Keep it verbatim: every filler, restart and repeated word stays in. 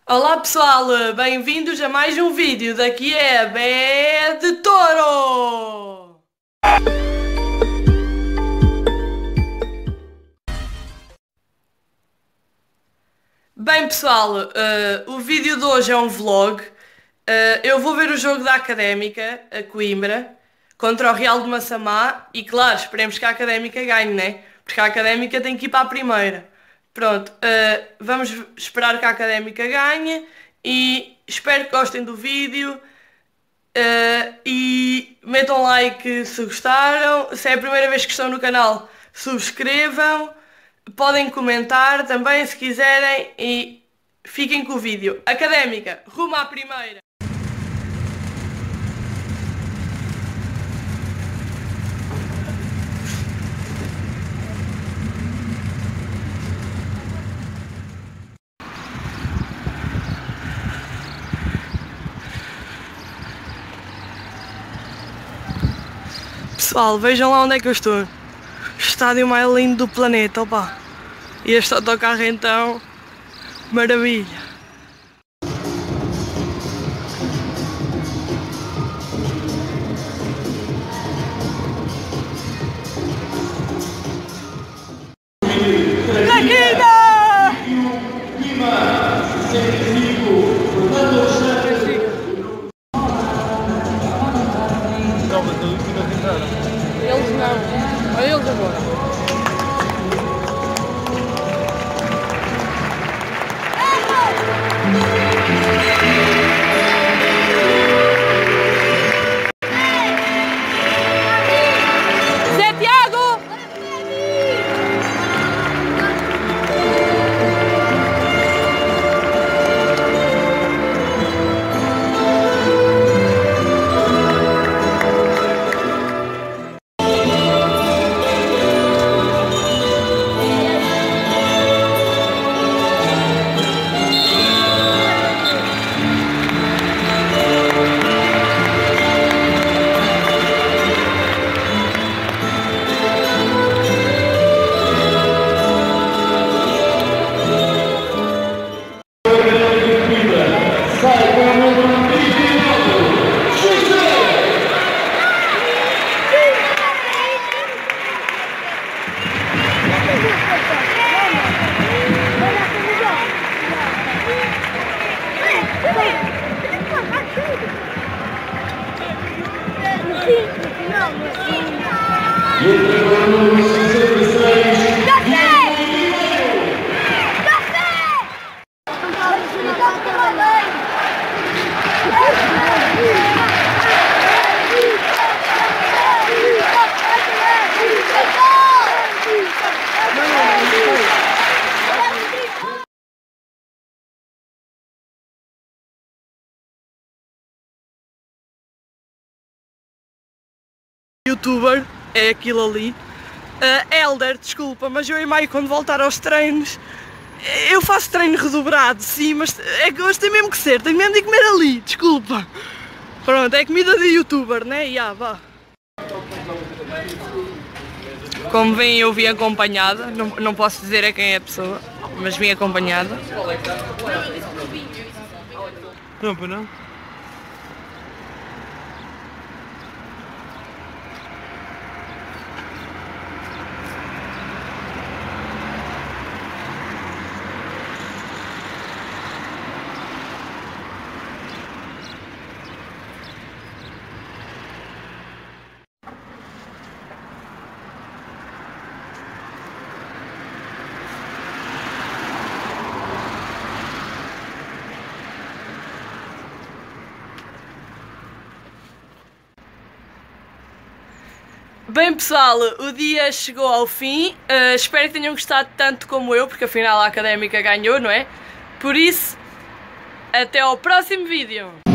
Olá pessoal, bem-vindos a mais um vídeo. Daqui é a Bé de Touro. Bem pessoal, eh, o vídeo de hoje é um vlog. Eh, eu vou ver o jogo da Académica, a Coimbra, contra o Real de Massamá e claro, esperemos que a Académica ganhe, né? Porque a Académica tem que ir para a primeira. Pronto, eh, vamos esperar que a Académica ganhe e espero que gostem do vídeo. Uh, e metam like se gostaram. Se é a primeira vez que estão no canal, subscrevam. Podem comentar também se quiserem. E fiquem com o vídeo. Académica, rumo à primeira. Pessoal, vejam lá onde é que eu estou. O estádio mais lindo do planeta, opa. E este autocarro então, maravilha. Traquina! Eles não, olha eles agora. Zé Tiago! Youtuber é aquilo ali. Uh, Elder, desculpa, mas eu e Maio quando voltar aos treinos, eu faço treino redobrado, sim, mas é que hoje tem mesmo que ser, tenho mesmo de comer ali, desculpa. Pronto, é comida de Youtuber, né? E ah, vá. Como veem, eu vim acompanhada, não, não posso dizer a quem é a pessoa, mas vim acompanhada. Não, para não? Bem pessoal, o dia chegou ao fim, uh, espero que tenham gostado tanto como eu, porque afinal a Académica ganhou, não é? Por isso, até ao próximo vídeo!